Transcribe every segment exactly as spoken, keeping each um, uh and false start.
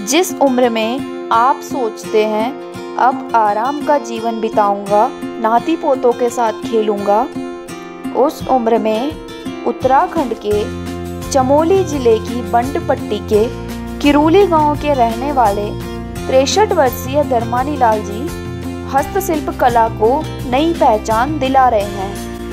जिस उम्र में आप सोचते हैं अब आराम का जीवन बिताऊंगा, नाती पोतों के साथ खेलूंगा, उस उम्र में उत्तराखंड के चमोली जिले की बंडपट्टी के किरोली गांव के रहने वाले तिरसठ वर्षीय धर्मानी लाल जी हस्तशिल्प कला को नई पहचान दिला रहे हैं।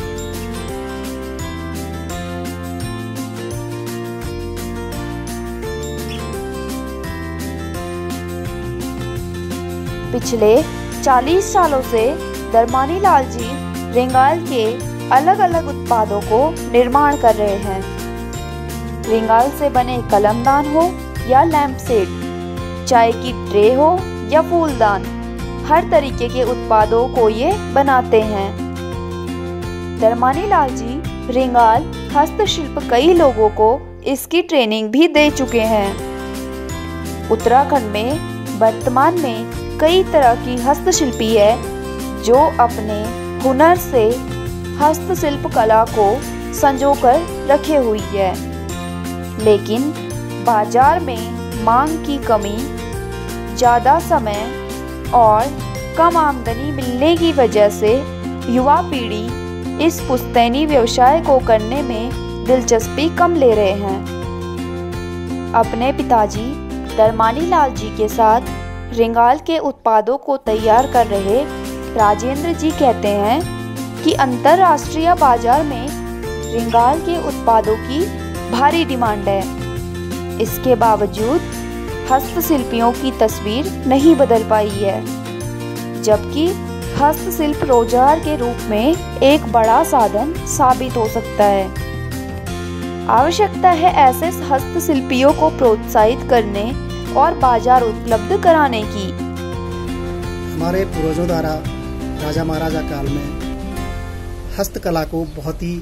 पिछले चालीस सालों से धर्मानी लाल जी रिंगाल के अलग अलग उत्पादों को निर्माण कर रहे हैं। रिंगाल से बने कलमदान हो या लैंप सेट, चाय की ट्रे हो या फूलदान, हर तरीके के उत्पादों को ये बनाते हैं। धर्मानी लाल जी रिंगाल हस्तशिल्प कई लोगों को इसकी ट्रेनिंग भी दे चुके हैं। उत्तराखंड में वर्तमान में कई तरह की हस्तशिल्पी है जो अपने हुनर से हस्तशिल्प कला को संजोकर रखे हुई है, लेकिन बाजार में मांग की कमी, ज़्यादा समय और कम आमदनी मिलने की वजह से युवा पीढ़ी इस पुश्तैनी व्यवसाय को करने में दिलचस्पी कम ले रहे हैं। अपने पिताजी धर्मानी लाल जी के साथ रिंगाल के उत्पादों को तैयार कर रहे राजेंद्र जी कहते हैं कि अंतर्राष्ट्रीय बाजार में रिंगाल के उत्पादों की भारी डिमांड है। इसके बावजूद हस्तशिल्पियों की तस्वीर नहीं बदल पाई है, जबकि हस्तशिल्प रोजगार के रूप में एक बड़ा साधन साबित हो सकता है। आवश्यकता है ऐसे हस्तशिल्पियों को प्रोत्साहित करने और बाजार उपलब्ध कराने की। हमारे पूर्वजों द्वारा राजा महाराजा काल में हस्तकला को बहुत ही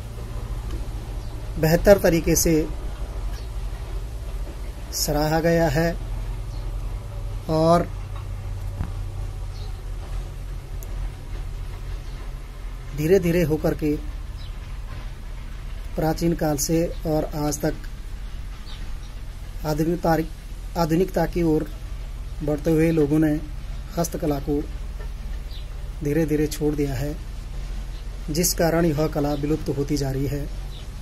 बेहतर तरीके से सराहा गया है और धीरे धीरे होकर के प्राचीन काल से और आज तक आधुनिकता आधुनिकता की ओर बढ़ते हुए लोगों ने हस्तकला को धीरे धीरे छोड़ दिया है, जिस कारण यह कला विलुप्त होती जा रही है।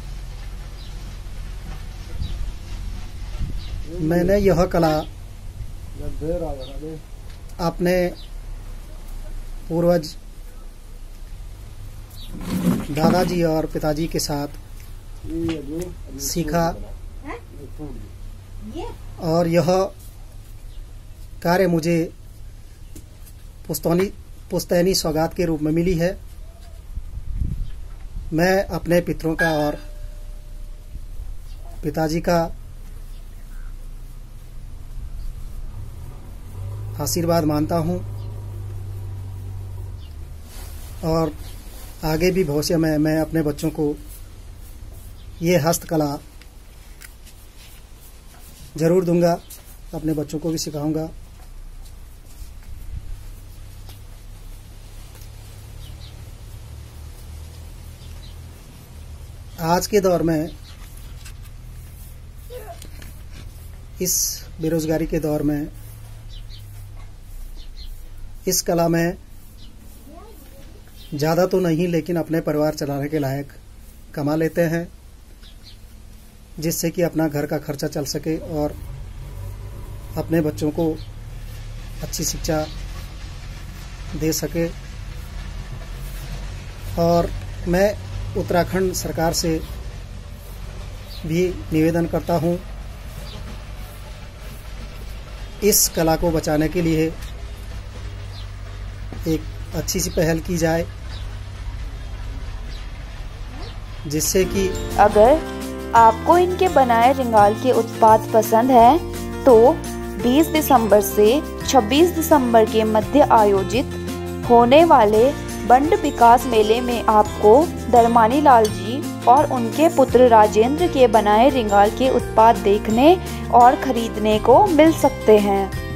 मैंने यह कला अपने पूर्वज दादाजी और पिताजी के साथ सीखा और यह कार्य मुझे पुश्तैनी पुश्तैनी सौगात के रूप में मिली है। मैं अपने पितरों का और पिताजी का आशीर्वाद मानता हूं और आगे भी भविष्य में मैं अपने बच्चों को ये हस्तकला जरूर दूंगा, अपने बच्चों को भी सिखाऊंगा। आज के दौर में, इस बेरोजगारी के दौर में, इस कला में ज़्यादा तो नहीं लेकिन अपने परिवार चलाने के लायक कमा लेते हैं, जिससे कि अपना घर का खर्चा चल सके और अपने बच्चों को अच्छी शिक्षा दे सके। और मैं उत्तराखंड सरकार से भी निवेदन करता हूं, इस कला को बचाने के लिए एक अच्छी सी पहल की जाए, जिससे कि अगर आपको इनके बनाए रिंगाल के उत्पाद पसंद हैं तो बीस दिसंबर से छब्बीस दिसंबर के मध्य आयोजित होने वाले बंड विकास मेले में आपको धर्मानी लाल जी और उनके पुत्र राजेंद्र के बनाए रिंगाल के उत्पाद देखने और खरीदने को मिल सकते हैं।